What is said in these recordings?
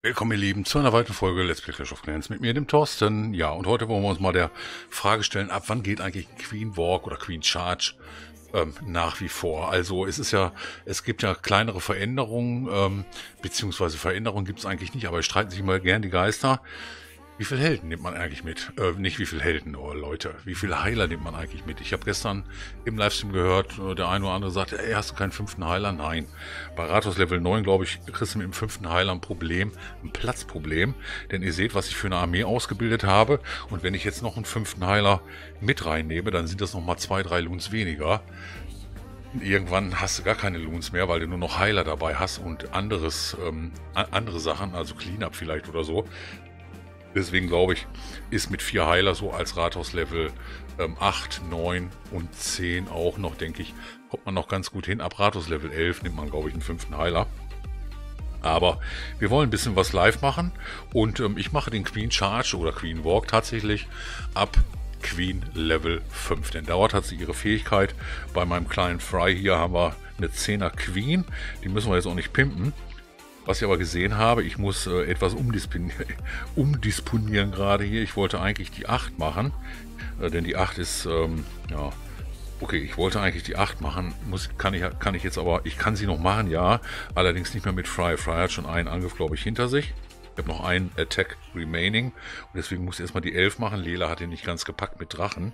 Willkommen, ihr Lieben, zu einer weiteren Folge Let's Play Clash of Clans mit mir, dem Thorsten. Ja, und heute wollen wir uns mal der Frage stellen, ab wann geht eigentlich ein Queen Walk oder Queen Charge nach wie vor? Also es gibt ja kleinere Veränderungen, beziehungsweise Veränderungen gibt es eigentlich nicht, aber es streiten sich immer gern die Geister. Wie viel Helden nimmt man eigentlich mit? Nicht wie viel Helden, oh Leute. Wie viele Heiler nimmt man eigentlich mit? Ich habe gestern im Livestream gehört, der eine oder andere sagte, ey, hast du keinen fünften Heiler? Nein. Bei Rathaus Level 9, glaube ich, kriegst du mit dem fünften Heiler ein Problem, ein Platzproblem. Denn ihr seht, was ich für eine Armee ausgebildet habe. Und wenn ich jetzt noch einen fünften Heiler mit reinnehme, dann sind das nochmal 2, 3 Loons weniger. Irgendwann hast du gar keine Loons mehr, weil du nur noch Heiler dabei hast und andere Sachen, also Cleanup vielleicht oder so. Deswegen glaube ich, ist mit 4 Heiler so als Rathaus-Level 8, 9 und 10 auch noch, denke ich, kommt man noch ganz gut hin. Ab Rathaus-Level 11 nimmt man, glaube ich, einen 5. Heiler. Aber wir wollen ein bisschen was live machen und ich mache den Queen Charge oder Queen Walk tatsächlich ab Queen Level 5. Denn dort hat sie ihre Fähigkeit. Bei meinem kleinen Fry hier haben wir eine 10er Queen. Die müssen wir jetzt auch nicht pimpen. Was ich aber gesehen habe, ich muss etwas umdisponieren gerade hier. Ich wollte eigentlich die 8 machen, denn die 8 ist, ja, okay, ich wollte eigentlich die 8 machen, kann ich jetzt aber, ich kann sie noch machen, ja, allerdings nicht mehr mit Fry. Fry hat schon einen Angriff, glaube ich, hinter sich. Ich habe noch einen Attack remaining und deswegen muss ich erstmal die 11 machen. Lela hat ihn nicht ganz gepackt mit Drachen.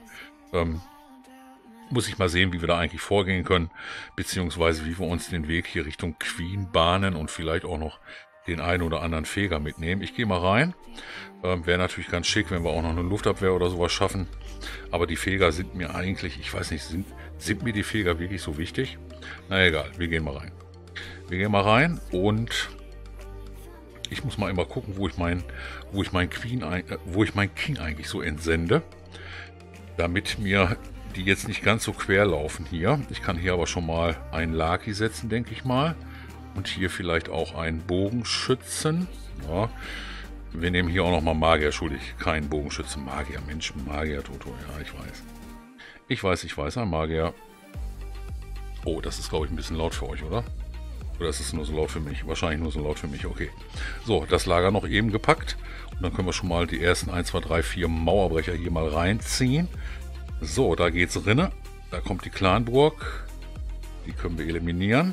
Muss ich mal sehen, wie wir da eigentlich vorgehen können, beziehungsweise wie wir uns den Weg hier Richtung Queen bahnen und vielleicht auch noch den einen oder anderen Feger mitnehmen. Ich gehe mal rein. Wäre natürlich ganz schick, wenn wir auch noch eine Luftabwehr oder sowas schaffen. Aber die Feger sind mir eigentlich, ich weiß nicht, sind mir die Feger wirklich so wichtig? Na egal, wir gehen mal rein. Wir gehen mal rein und ich muss mal immer gucken, wo ich meinen King eigentlich so entsende, damit mir die jetzt nicht ganz so quer laufen hier. Ich kann hier aber schon mal einen Laki setzen, denke ich mal. Und hier vielleicht auch einen Bogenschützen. Ja. Wir nehmen hier auch nochmal Magier, entschuldigt, keinen Bogenschützen. Magier, Mensch, Magier, Toto, ja, ich weiß. Ich weiß, ein Magier. Oh, das ist, glaube ich, ein bisschen laut für euch, oder? Oder ist es nur so laut für mich? Wahrscheinlich nur so laut für mich, okay. So, das Lager noch eben gepackt. Und dann können wir schon mal die ersten 1, 2, 3, 4 Mauerbrecher hier mal reinziehen. So, da geht's rinne. Da kommt die Clanburg. Die können wir eliminieren.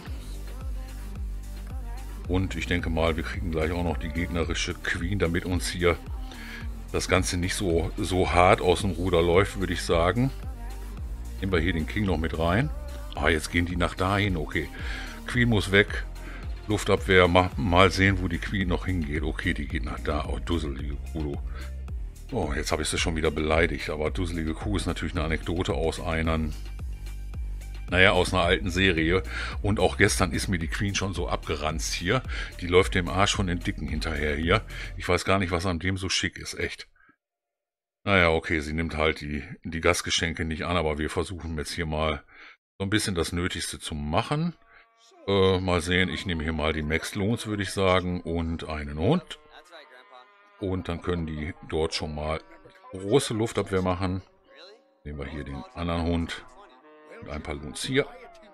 Und ich denke mal, wir kriegen gleich auch noch die gegnerische Queen, damit uns hier das Ganze nicht so hart aus dem Ruder läuft, würde ich sagen. Nehmen wir hier den King noch mit rein. Ah, jetzt gehen die nach dahin. Okay, Queen muss weg. Luftabwehr, mal sehen, wo die Queen noch hingeht. Okay, die geht nach da. Oh, dusselige Kuh. Oh, jetzt habe ich sie schon wieder beleidigt, aber dusselige Kuh ist natürlich eine Anekdote aus einer alten Serie. Und auch gestern ist mir die Queen schon so abgeranzt hier. Die läuft dem Arsch von den Dicken hinterher hier. Ich weiß gar nicht, was an dem so schick ist, echt. Naja, okay, sie nimmt halt die Gastgeschenke nicht an, aber wir versuchen jetzt hier mal so ein bisschen das Nötigste zu machen. Mal sehen, ich nehme hier mal die Max Loans, würde ich sagen, und einen Hund. Und dann können die dort schon mal große Luftabwehr machen. Nehmen wir hier den anderen Hund und ein paar Loons hier.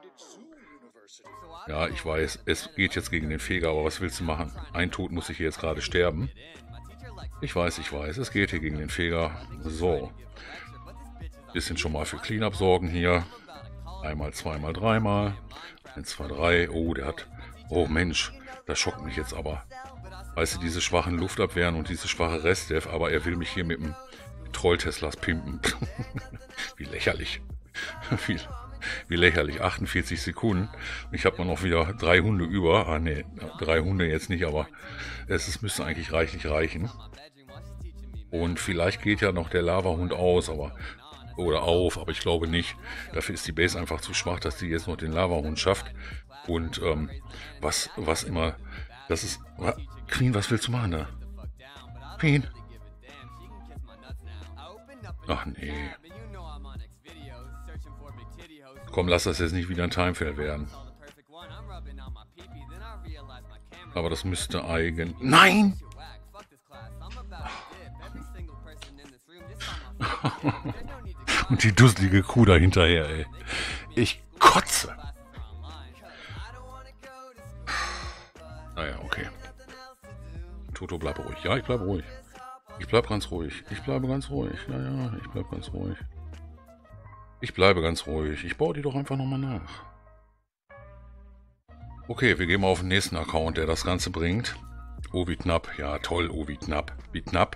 Ja, ich weiß, es geht jetzt gegen den Feger, aber was willst du machen? Ein Tod muss ich hier jetzt gerade sterben. Ich weiß, es geht hier gegen den Feger. So. Bisschen schon mal für Cleanup sorgen hier. Einmal, zweimal, dreimal. 1, 2, 3. Oh, der hat... Oh Mensch, das schockt mich jetzt aber. Weißt du, diese schwachen Luftabwehren und diese schwache Restdev, aber er will mich hier mit dem Troll-Teslas pimpen. Wie lächerlich. Wie lächerlich. 48 Sekunden. Ich habe noch wieder 3 Hunde über. Ah ne, 3 Hunde jetzt nicht, aber müsste eigentlich reichlich reichen. Und vielleicht geht ja noch der Lavahund aus, aber ich glaube nicht. Dafür ist die Base einfach zu schwach, dass die jetzt noch den Lavahund schafft. Und was immer... Das ist... Queen, was willst du machen da? Queen? Ach nee. Komm, lass das jetzt nicht wieder ein Timefail werden. Aber das müsste eigen... Nein! Und die dusselige Kuh dahinterher, ey. Ich kotze. Naja, okay. Toto, bleib ruhig. Ja, ich bleibe ruhig. Ich bleibe ganz ruhig. Ich bleibe ganz ruhig. Ja, ja, ich bleibe ganz ruhig. Ich bleibe ganz ruhig. Ich baue die doch einfach nochmal nach. Okay, wir gehen mal auf den nächsten Account, der das Ganze bringt. Oh, wie knapp. Ja, toll. Oh, wie knapp. Wie knapp.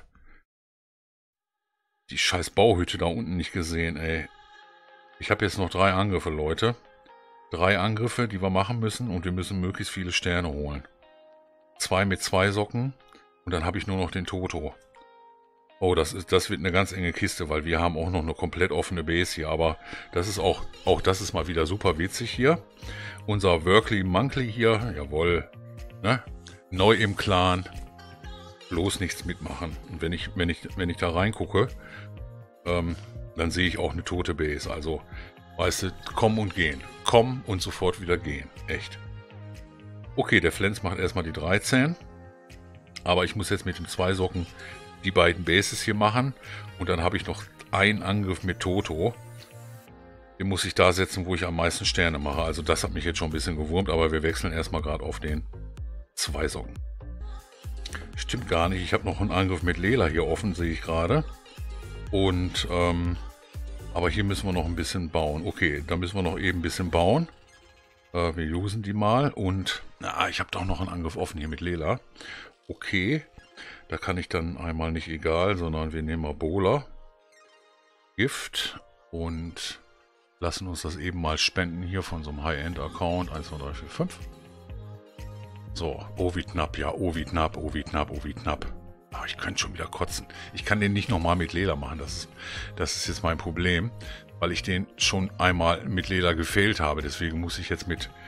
Die scheiß Bauhütte da unten nicht gesehen, ey. Ich habe jetzt noch 3 Angriffe, Leute. 3 Angriffe, die wir machen müssen und wir müssen möglichst viele Sterne holen. 2 mit 2 Socken und dann habe ich nur noch den Toto. Oh, das wird eine ganz enge Kiste, weil wir haben auch noch eine komplett offene Base hier. Aber das ist auch das ist mal wieder super witzig hier. Unser Workley Monkey hier, jawohl, ne? Neu im Clan. Bloß nichts mitmachen. Und wenn ich da reingucke, dann sehe ich auch eine tote Base. Also, weißt du, kommen und gehen. Kommen und sofort wieder gehen. Echt. Okay, der Flens macht erstmal die 13. Aber ich muss jetzt mit dem 2 Socken die beiden Bases hier machen. Und dann habe ich noch einen Angriff mit Toto. Den muss ich da setzen, wo ich am meisten Sterne mache. Also das hat mich jetzt schon ein bisschen gewurmt. Aber wir wechseln erstmal gerade auf den 2 Socken. Stimmt gar nicht. Ich habe noch einen Angriff mit Lela hier offen, sehe ich gerade. Und, aber hier müssen wir noch ein bisschen bauen. Okay, da müssen wir noch eben ein bisschen bauen. Wir usen die mal. Und, ich habe doch noch einen Angriff offen hier mit Lela. Okay, da kann ich dann einmal nicht egal, sondern wir nehmen mal Bola. Gift. Und lassen uns das eben mal spenden hier von so einem High-End-Account. 1, 2, 3, 4, 5. So, oh wie knapp, ja, oh wie knapp, oh wie knapp, oh wie knapp. Ah, ich könnte schon wieder kotzen. Ich kann den nicht nochmal mit Lela machen, das ist jetzt mein Problem, weil ich den schon einmal mit Lela gefehlt habe. Deswegen muss ich jetzt mit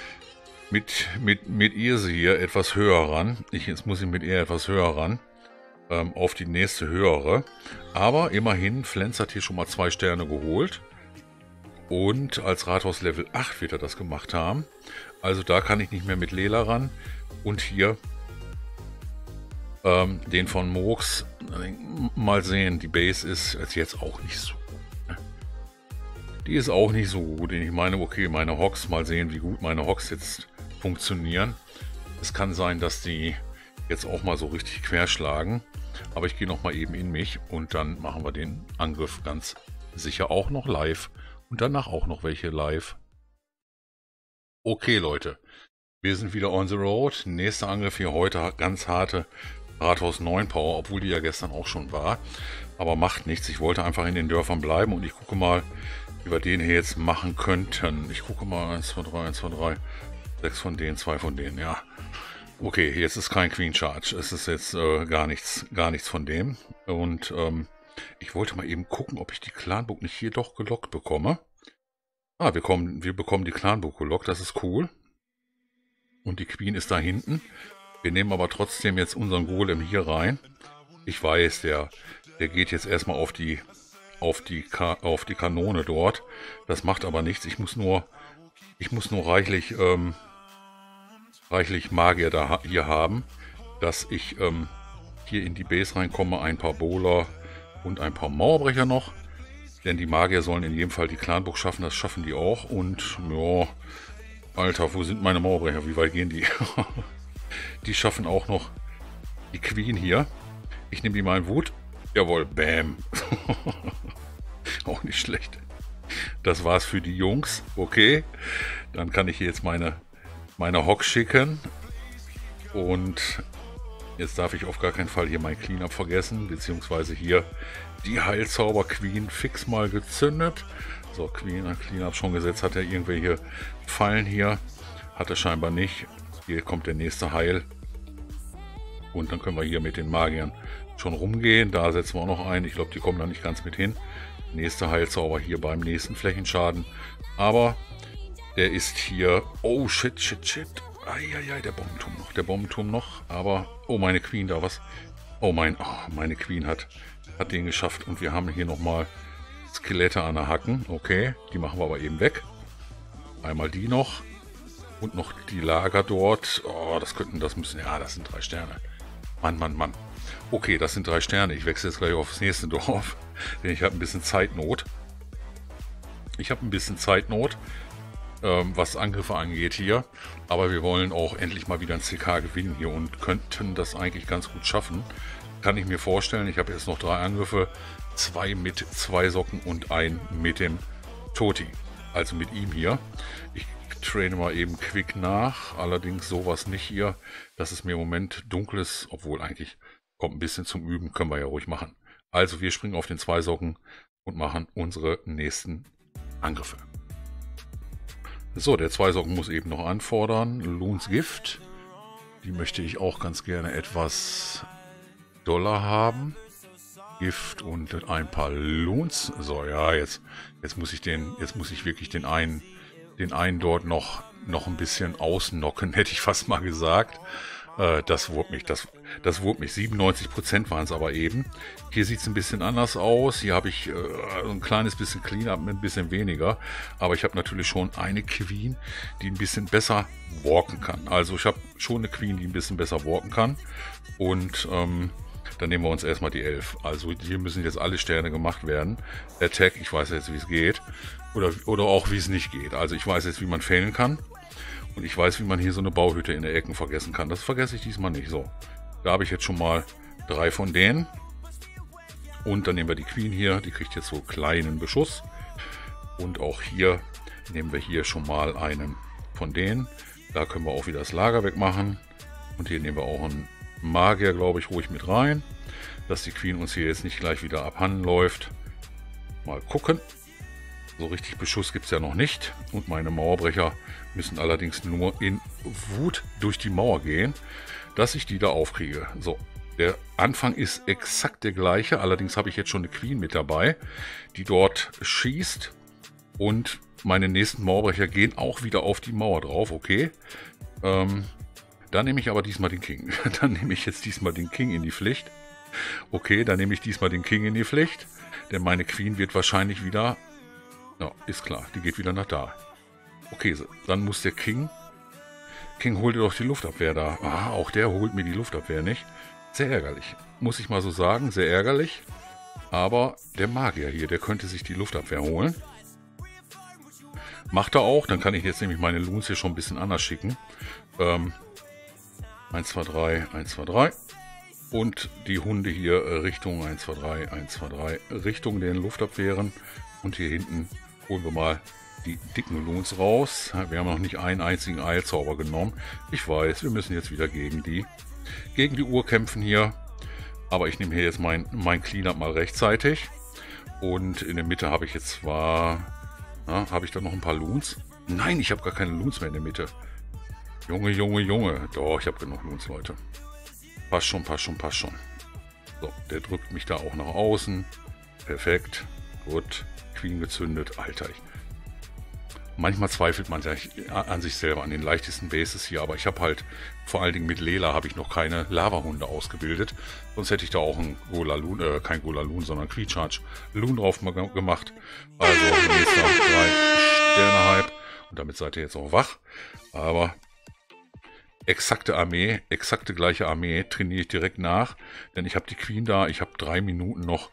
Irse hier etwas höher ran. Jetzt muss ich mit ihr etwas höher ran, auf die nächste höhere. Aber immerhin, Flens hat hier schon mal 2 Sterne geholt. Und als Rathaus Level 8 wird er das gemacht haben. Also da kann ich nicht mehr mit Lela ran. Und hier den von Mooks. Mal sehen, die Base ist jetzt auch nicht so gut. Die ist auch nicht so gut. Ich meine, okay, meine Hogs, mal sehen, wie gut meine Hogs jetzt funktionieren. Es kann sein, dass die jetzt auch mal so richtig querschlagen. Aber ich gehe nochmal eben in mich und dann machen wir den Angriff ganz sicher auch noch live. Und danach auch noch welche live. Okay, Leute. Wir sind wieder on the road. Nächster Angriff hier heute. Ganz harte Rathaus 9 Power, obwohl die ja gestern auch schon war. Aber macht nichts. Ich wollte einfach in den Dörfern bleiben und ich gucke mal, wie wir den hier jetzt machen könnten. Ich gucke mal. 1, 2, 3, 1, 2, 3. 6 von denen, 2 von denen, ja. Okay, jetzt ist kein Queen Charge. Es ist jetzt gar nichts von dem. Und ich wollte mal eben gucken, ob ich die Clanburg nicht hier doch gelockt bekomme. Ah, wir bekommen die Clanburg gelockt, das ist cool. Und die Queen ist da hinten. Wir nehmen aber trotzdem jetzt unseren Golem hier rein. Ich weiß, der geht jetzt erstmal auf die Kanone dort. Das macht aber nichts. Ich muss nur reichlich Magier hier haben, dass ich hier in die Base reinkomme. Ein paar Bowler und ein paar Mauerbrecher noch. Denn die Magier sollen in jedem Fall die Clanburg schaffen. Das schaffen die auch. Und ja, Alter, wo sind meine Mauerbrecher? Wie weit gehen die? Die schaffen auch noch die Queen hier. Ich nehme die mal in Wut. Jawohl, bam. Auch nicht schlecht. Das war's für die Jungs. Okay, dann kann ich hier jetzt meine Hogs schicken. Und jetzt darf ich auf gar keinen Fall hier mein Cleanup vergessen. Beziehungsweise hier die Heilzauber Queen fix mal gezündet. So, Cleanup schon gesetzt. Hat er irgendwelche Fallen hier? Hat er scheinbar nicht. Hier kommt der nächste Heil. Und dann können wir hier mit den Magiern schon rumgehen. Da setzen wir auch noch ein. Ich glaube, die kommen da nicht ganz mit hin. Nächste Heilzauber hier beim nächsten Flächenschaden. Aber der ist hier... Oh, shit. Eieiei, der Bombenturm noch. Aber... Oh, meine Queen da, was? Oh, meine Queen hat den geschafft. Und wir haben hier nochmal Skelette an der Hacken. Okay, die machen wir aber eben weg. Einmal die noch. Und noch die Lager dort. Oh, das müssen... Ja, das sind 3 Sterne. Mann. Okay, das sind 3 Sterne. Ich wechsle jetzt gleich aufs nächste Dorf. Denn ich habe ein bisschen Zeitnot. was Angriffe angeht hier. Aber wir wollen auch endlich mal wieder ein CK gewinnen hier und könnten das eigentlich ganz gut schaffen. Kann ich mir vorstellen. Ich habe jetzt noch 3 Angriffe. 2 mit 2 Socken und 1 mit dem Toti. Also mit ihm hier. Ich traine mal eben Quick nach. Allerdings sowas nicht hier. Das ist mir im Moment dunkel ist. Obwohl eigentlich kommt ein bisschen zum Üben. Können wir ja ruhig machen. Also wir springen auf den 2 Socken und machen unsere nächsten Angriffe. So, der 2 Socken muss eben noch anfordern. Loons Gift. Die möchte ich auch ganz gerne etwas doller haben. Gift und ein paar Loons. So, ja, jetzt muss ich wirklich den einen dort noch ein bisschen ausnocken, hätte ich fast mal gesagt. Das wurmt mich. Das wurmt mich. 97% waren es aber eben. Hier sieht es ein bisschen anders aus. Hier habe ich ein kleines bisschen Cleanup mit ein bisschen weniger. Aber ich habe natürlich schon eine Queen, die ein bisschen besser walken kann. Also ich habe schon eine Queen, die ein bisschen besser walken kann. Und dann nehmen wir uns erstmal die 11. Also hier müssen jetzt alle Sterne gemacht werden. Attack, ich weiß jetzt, wie es geht. Oder auch, wie es nicht geht. Also ich weiß jetzt, wie man failen kann. Und ich weiß, wie man hier so eine Bauhütte in der Ecken vergessen kann. Das vergesse ich diesmal nicht. So, da habe ich jetzt schon mal 3 von denen. Und dann nehmen wir die Queen hier. Die kriegt jetzt so kleinen Beschuss. Und auch hier nehmen wir hier schon mal einen von denen. Da können wir auch wieder das Lager wegmachen. Und hier nehmen wir auch einen Magier, glaube ich, ruhig mit rein. Dass die Queen uns hier jetzt nicht gleich wieder abhanden läuft. Mal gucken. So richtig Beschuss gibt es ja noch nicht. Und meine Mauerbrecher müssen allerdings nur in Wut durch die Mauer gehen, dass ich die da aufkriege. So, der Anfang ist exakt der gleiche. Allerdings habe ich jetzt schon eine Queen mit dabei, die dort schießt. Und meine nächsten Mauerbrecher gehen auch wieder auf die Mauer drauf. Okay. Dann nehme ich aber diesmal den King. Dann nehme ich jetzt diesmal den King in die Pflicht. Okay, dann nehme ich diesmal den King in die Pflicht. Denn meine Queen wird wahrscheinlich wieder... Ja, ist klar, die geht wieder nach da. Okay, dann muss der King... King holt doch die Luftabwehr da. Ah, auch der holt mir die Luftabwehr nicht. Sehr ärgerlich. Muss ich mal so sagen, sehr ärgerlich. Aber der Magier hier, der könnte sich die Luftabwehr holen. Macht er auch, dann kann ich jetzt nämlich meine Loons hier schon ein bisschen anders schicken. 1, 2, 3, 1, 2, 3. Und die Hunde hier Richtung 1, 2, 3, 1, 2, 3, Richtung den Luftabwehren. Und hier hinten holen wir mal die dicken Loons raus. Wir haben noch nicht einen einzigen Eilzauber genommen. Ich weiß, wir müssen jetzt wieder gegen die Uhr kämpfen hier. Aber ich nehme hier jetzt mein Cleanup mal rechtzeitig. Und in der Mitte habe ich jetzt zwar... habe ich da noch ein paar Loons? Nein, ich habe gar keine Loons mehr in der Mitte. Junge, Junge, Junge. Doch, ich habe genug Loons, Leute. Passt schon, passt schon, passt schon. So, der drückt mich da auch nach außen. Perfekt. Gut. Queen gezündet. Alter, manchmal zweifelt man an sich selber, an den leichtesten Bases hier. Aber ich habe halt, vor allen Dingen mit Lela, habe ich noch keine Lava-Hunde ausgebildet. Sonst hätte ich da auch ein Golaloon, kein Golaloon, sondern Queen-Charge Loon drauf gemacht. Also, nächster 3 Sterne-Hype. Und damit seid ihr jetzt auch wach. Aber... exakte Armee, exakte gleiche Armee trainiere ich direkt nach, denn ich habe die Queen da, ich habe 3 Minuten noch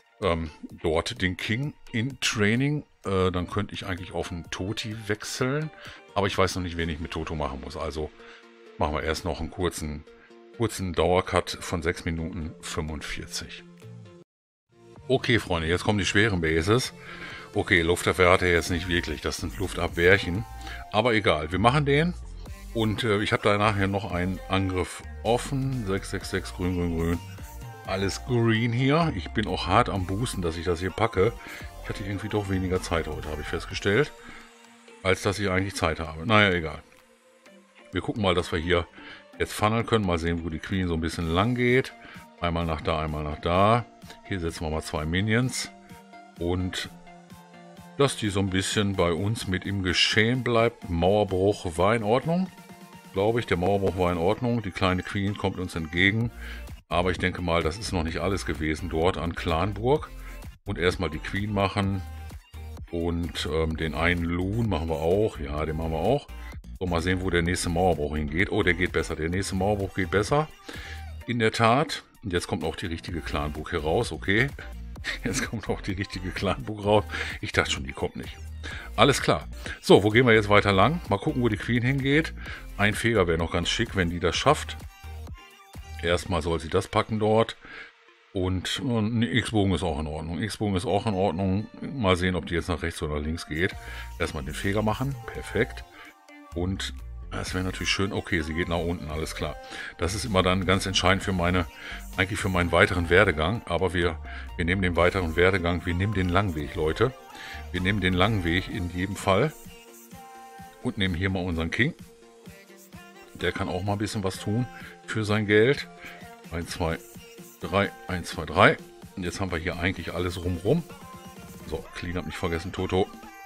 dort den King in Training, dann könnte ich eigentlich auf einen Toti wechseln, aber ich weiß noch nicht, wen ich mit Toto machen muss, also machen wir erst noch einen kurzen Dauercut von 6 Minuten 45. Okay, Freunde, jetzt kommen die schweren Bases. Okay, Luftabwehr hat er jetzt nicht wirklich, das sind Luftabwehrchen, aber egal, wir machen den. Und ich habe da nachher noch einen Angriff offen. 666, grün, grün, grün. Alles green hier. Ich bin auch hart am Boosten, dass ich das hier packe. Ich hatte irgendwie doch weniger Zeit heute, habe ich festgestellt. Als dass ich eigentlich Zeit habe. Naja, egal. Wir gucken mal, dass wir hier jetzt funneln können. Mal sehen, wo die Queen so ein bisschen lang geht. Einmal nach da, einmal nach da. Hier setzen wir mal 2 Minions. Und... dass die so ein bisschen bei uns mit im Geschehen bleibt. Mauerbruch war in Ordnung. Glaube ich, der Mauerbruch war in Ordnung. Die kleine Queen kommt uns entgegen. Aber ich denke mal, das ist noch nicht alles gewesen dort an Clanburg. Und erstmal die Queen machen. Und den einen Loon machen wir auch. Ja, den machen wir auch. So, mal sehen, wo der nächste Mauerbruch hingeht. Oh, der geht besser. Der nächste Mauerbruch geht besser. In der Tat. Und jetzt kommt auch die richtige Clanburg hier raus. Okay. Jetzt kommt auch die richtige Clanburg raus. Ich dachte schon, die kommt nicht. Alles klar. So, wo gehen wir jetzt weiter lang? Mal gucken, wo die Queen hingeht. Ein Feger wäre noch ganz schick, wenn die das schafft. Erstmal soll sie das packen dort. Und ein X-Bogen ist auch in Ordnung. X-Bogen ist auch in Ordnung. Mal sehen, ob die jetzt nach rechts oder links geht. Erstmal den Feger machen. Perfekt. Und das wäre natürlich schön. Okay, sie geht nach unten, alles klar. Das ist immer dann ganz entscheidend für eigentlich für meinen weiteren Werdegang. Aber wir nehmen den weiteren Werdegang, wir nehmen den langen Weg, Leute. Wir nehmen den langen Weg in jedem Fall. Und nehmen hier mal unseren King. Der kann auch mal ein bisschen was tun für sein Geld. 1, 2, 3, 1, 2, 3. Und jetzt haben wir hier eigentlich alles rumrum. So, Cleanup nicht vergessen, Toto.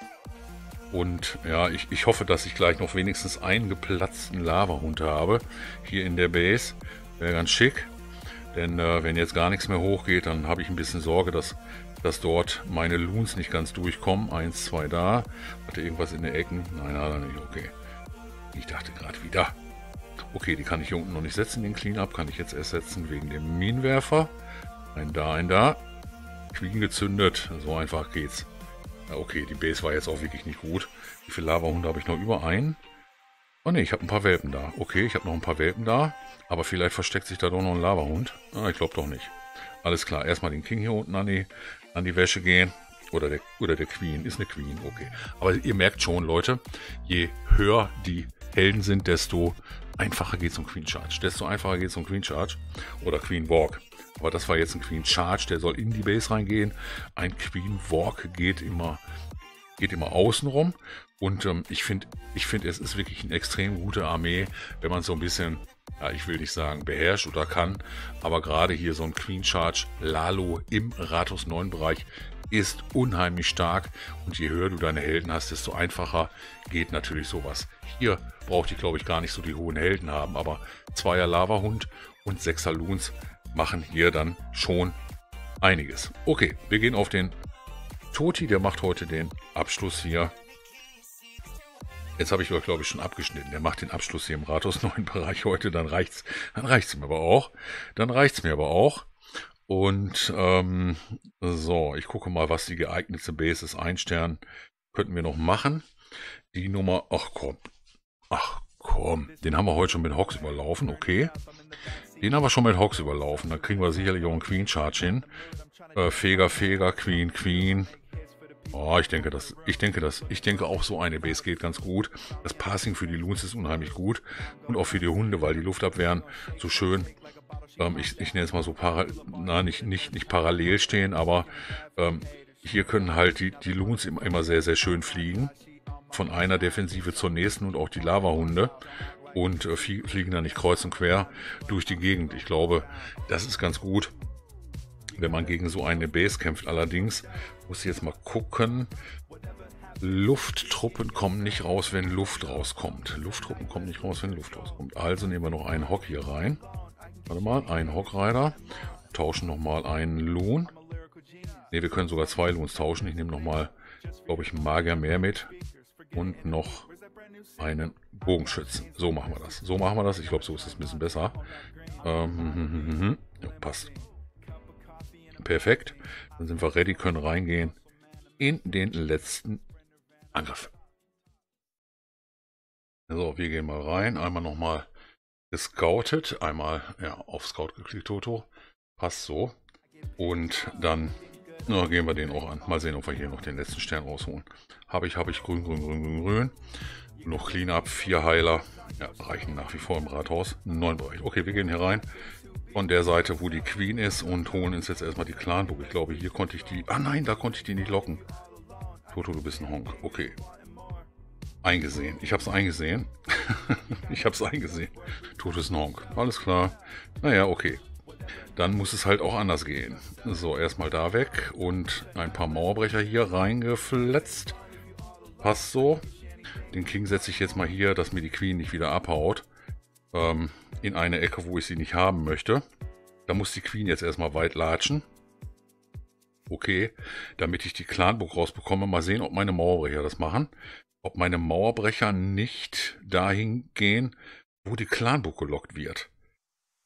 Und ja, ich hoffe, dass ich gleich noch wenigstens einen geplatzten Lavahund habe. Hier in der Base. Wäre ganz schick. Denn wenn jetzt gar nichts mehr hochgeht, dann habe ich ein bisschen Sorge, dass dort meine Loons nicht ganz durchkommen. 1, 2 da. Hatte irgendwas in den Ecken? Nein, hat er nicht. Okay. Ich dachte gerade wieder. Okay, die kann ich hier unten noch nicht setzen, den Cleanup. Kann ich jetzt erst setzen wegen dem Minenwerfer. Ein da, ein da. Queen gezündet. So einfach geht's. Ja, okay, die Base war jetzt auch wirklich nicht gut. Wie viele Lavahunde habe ich noch? Über einen? Oh ne, ich habe ein paar Welpen da. Okay, ich habe noch ein paar Welpen da. Aber vielleicht versteckt sich da doch noch ein Lavahund. Ah, ich glaube doch nicht. Alles klar, erstmal den King hier unten an die Wäsche gehen. Oder der Queen. Ist eine Queen, okay. Aber ihr merkt schon, Leute, je höher die Helden sind, desto einfacher geht es um Queen Charge. Desto einfacher geht es um Queen Charge. Oder Queen Walk. Aber das war jetzt ein Queen Charge, der soll in die Base reingehen. Ein Queen Walk geht immer außen rum. Und ich finde, es ist wirklich eine extrem gute Armee, wenn man so ein bisschen, ja, ich will nicht sagen beherrscht oder kann, aber gerade hier so ein Queen Charge Lalo im Rathaus 9 Bereich ist unheimlich stark. Und je höher du deine Helden hast, desto einfacher geht natürlich sowas. Hier braucht ich, glaube ich, gar nicht so die hohen Helden haben, aber 2er Lavahund und 6er Loons machen hier dann schon einiges. Okay, wir gehen auf den Toti, der macht heute den Abschluss hier. Jetzt habe ich euch, glaube ich, schon abgeschnitten. Der macht den Abschluss hier im Rathaus 9 Bereich heute. Dann reicht's mir aber auch. Und so, ich gucke mal, was die geeignete Base ist. 1 Stern könnten wir noch machen. Die Nummer, ach komm, den haben wir heute schon mit Hogs überlaufen, okay. Den haben wir schon mit Hogs überlaufen. Da kriegen wir sicherlich auch einen Queen Charge hin. Feger, Queen. Oh, ich denke auch so eine Base geht ganz gut. Das Passing für die Loons ist unheimlich gut. Und auch für die Hunde, weil die Luftabwehren so schön, ich nenne es mal so, nicht parallel stehen, aber hier können halt die Loons immer sehr, sehr schön fliegen. Von einer Defensive zur nächsten und auch die Lavahunde. Und fliegen da nicht kreuz und quer durch die Gegend. Ich glaube, das ist ganz gut, wenn man gegen so eine Base kämpft. Allerdings muss ich jetzt mal gucken. Lufttruppen kommen nicht raus, wenn Luft rauskommt. Lufttruppen kommen nicht raus, wenn Luft rauskommt. Also nehmen wir noch einen Hock hier rein. Warte mal, einen Hock-Rider. Tauschen nochmal einen Loon. Ne, wir können sogar 2 Loons tauschen. Ich nehme nochmal, glaube ich, einen Magier mehr mit. Und noch einen Bogenschützen. So machen wir das. Ich glaube, so ist es ein bisschen besser. Ja, passt. Perfekt. Dann sind wir ready, können reingehen in den letzten Angriff. So, wir gehen mal rein. Einmal nochmal gescoutet. Einmal auf Scout geklickt, Toto. Passt so. Und dann gehen wir den auch an. Mal sehen, ob wir hier noch den letzten Stern rausholen. Habe ich grün. Noch Cleanup, 4 Heiler. Ja, reichen nach wie vor im Rathaus. 9 Bereich. Okay, wir gehen hier rein. Von der Seite, wo die Queen ist und holen uns jetzt erstmal die Clanburg. Ich glaube, hier konnte ich die... Ah nein, da konnte ich die nicht locken. Toto, du bist ein Honk. Okay. Eingesehen. Ich habe es eingesehen. Toto ist ein Honk. Alles klar. Naja, okay. Dann muss es halt auch anders gehen. So, erstmal da weg und ein paar Mauerbrecher hier reingefletzt. Passt so. Den King setze ich jetzt mal hier, dass mir die Queen nicht wieder abhaut. In eine Ecke, wo ich sie nicht haben möchte. Da muss die Queen jetzt erstmal weit latschen. Okay, damit ich die Clanburg rausbekomme. Mal sehen, ob meine Mauerbrecher das machen. Ob meine Mauerbrecher nicht dahin gehen, wo die Clanburg gelockt wird.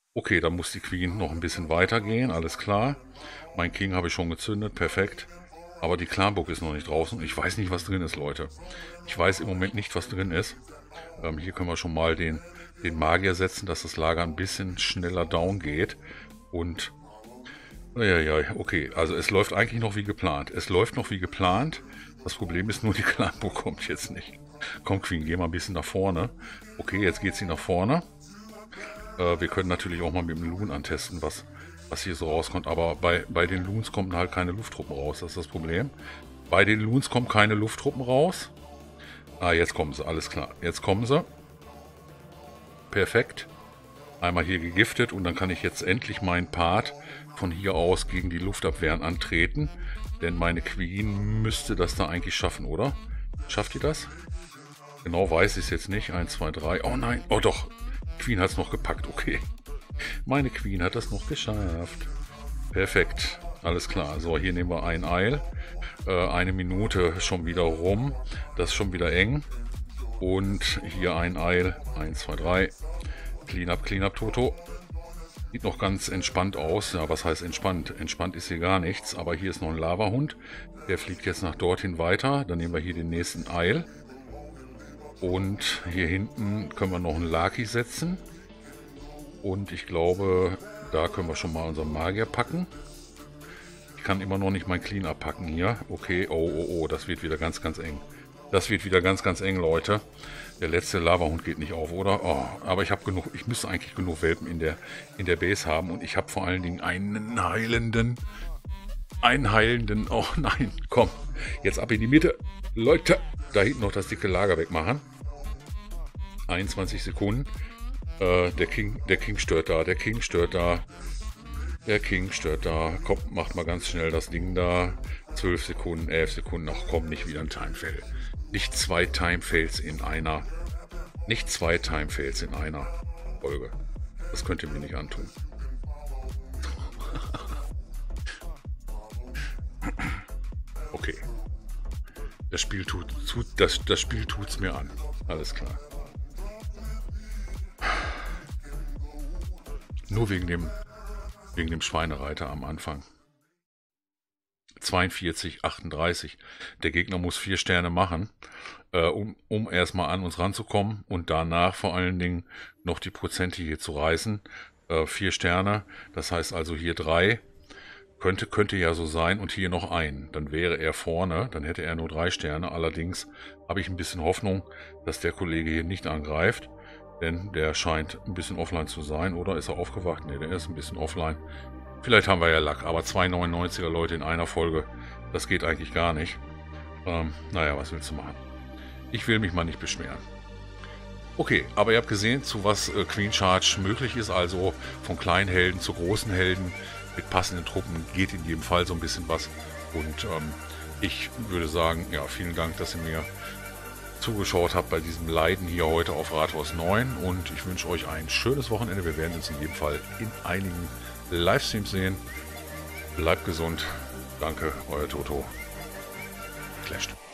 Okay, dann muss die Queen noch ein bisschen weiter gehen, alles klar. Mein King habe ich schon gezündet, perfekt. Aber die Clanburg ist noch nicht draußen. Ich weiß nicht, was drin ist, Leute. Ich weiß im Moment nicht, was drin ist. Hier können wir schon mal den Magier setzen, dass das Lager ein bisschen schneller down geht. Und, ja, okay, also es läuft eigentlich noch wie geplant. Es läuft noch wie geplant. Das Problem ist nur, die Clanburg kommt jetzt nicht. Komm, Queen, geh mal ein bisschen nach vorne. Okay, jetzt geht sie nach vorne. Wir können natürlich auch mal mit dem Loon antesten, was hier so rauskommt. Aber bei den Loons kommen halt keine Lufttruppen raus. Das ist das Problem. Bei den Loons kommen keine Lufttruppen raus. Ah, jetzt kommen sie. Alles klar. Jetzt kommen sie. Perfekt. Einmal hier gegiftet. Und dann kann ich jetzt endlich meinen Part von hier aus gegen die Luftabwehren antreten. Denn meine Queen müsste das da eigentlich schaffen, oder? Schafft die das? Genau weiß ich es jetzt nicht. 1, 2, 3. Oh nein. Oh doch. Queen hat es noch gepackt. Okay. Meine Queen hat das noch geschafft. Perfekt. Alles klar. So, hier nehmen wir ein Eil. 1 Minute schon wieder rum. Das ist schon wieder eng. Und hier ein Eil. 1, 2, 3. Clean up, Toto. Sieht noch ganz entspannt aus. Ja, was heißt entspannt? Entspannt ist hier gar nichts. Aber hier ist noch ein Lavahund. Der fliegt jetzt nach dorthin weiter. Dann nehmen wir hier den nächsten Eil. Und hier hinten können wir noch einen Laki setzen. Und ich glaube, da können wir schon mal unseren Magier packen. Ich kann immer noch nicht mein Clean-Up packen hier. Okay, oh, das wird wieder ganz, ganz eng. Das wird wieder ganz, ganz eng, Leute. Der letzte Lavahund geht nicht auf, oder? Oh, aber ich habe genug, ich müsste eigentlich genug Welpen in der Base haben. Und ich habe vor allen Dingen einen heilenden. Oh nein, komm. Jetzt ab in die Mitte. Leute, da hinten noch das dicke Lager wegmachen. 21 Sekunden. Der King stört da. Der King stört da. Komm, macht mal ganz schnell das Ding da. 12 Sekunden, 11 Sekunden. Ach komm, nicht wieder ein Timefail. Nicht zwei Timefails in einer. Nicht zwei Timefails in einer Folge. Das könnt ihr mir nicht antun. Okay. Das Spiel tut's mir an. Alles klar. Nur wegen dem Schweinereiter am Anfang. 42, 38. Der Gegner muss 4 Sterne machen, um erstmal an uns ranzukommen und danach vor allen Dingen noch die Prozente hier zu reißen. 4 Sterne, das heißt also hier 3. Könnte ja so sein und hier noch ein. Dann wäre er vorne, dann hätte er nur 3 Sterne. Allerdings habe ich ein bisschen Hoffnung, dass der Kollege hier nicht angreift. Denn der scheint ein bisschen offline zu sein. Oder ist er aufgewacht? Ne, der ist ein bisschen offline. Vielleicht haben wir ja Lack. Aber 2 99er Leute in einer Folge, das geht eigentlich gar nicht. Naja, was willst du machen? Ich will mich mal nicht beschweren. Okay, aber ihr habt gesehen, zu was Queen Charge möglich ist. Also von kleinen Helden zu großen Helden. Mit passenden Truppen geht in jedem Fall so ein bisschen was. Und ich würde sagen, ja, vielen Dank, dass ihr mir zugeschaut habt bei diesem Leiden hier heute auf Rathaus 9 und ich wünsche euch ein schönes Wochenende. Wir werden uns in jedem Fall in einigen Livestreams sehen. Bleibt gesund. Danke, euer Toto. Clasht.